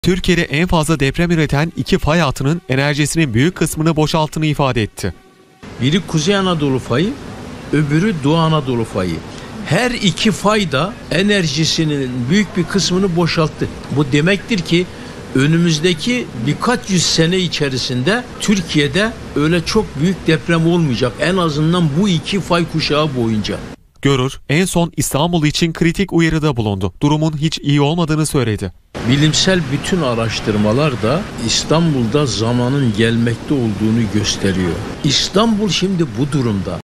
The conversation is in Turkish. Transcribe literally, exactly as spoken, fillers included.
Türkiye'de en fazla deprem üreten iki fay hattının enerjisinin büyük kısmını boşalttığını ifade etti. Biri Kuzey Anadolu fayı, öbürü Doğu Anadolu fayı. Her iki fay da enerjisinin büyük bir kısmını boşalttı. Bu demektir ki önümüzdeki birkaç yüz sene içerisinde Türkiye'de öyle çok büyük deprem olmayacak. En azından bu iki fay kuşağı boyunca. Görür en son İstanbul için kritik uyarıda bulundu. Durumun hiç iyi olmadığını söyledi. Bilimsel bütün araştırmalar da İstanbul'da zamanın gelmekte olduğunu gösteriyor. İstanbul şimdi bu durumda.